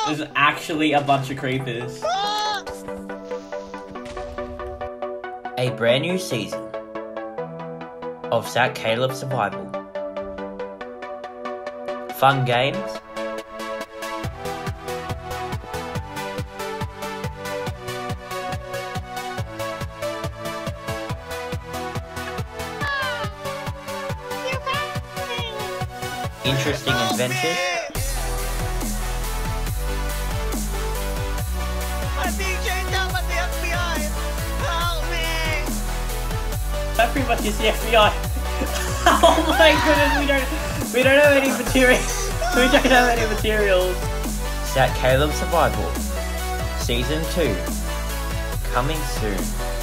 There's actually a bunch of creepers. A brand new season of Zach Caleb Survival. Fun games, interesting adventures, That pretty much is the FBI. Oh my goodness, we don't have any materials. We don't have any materials. Zach Caleb Survival Season 2 coming soon.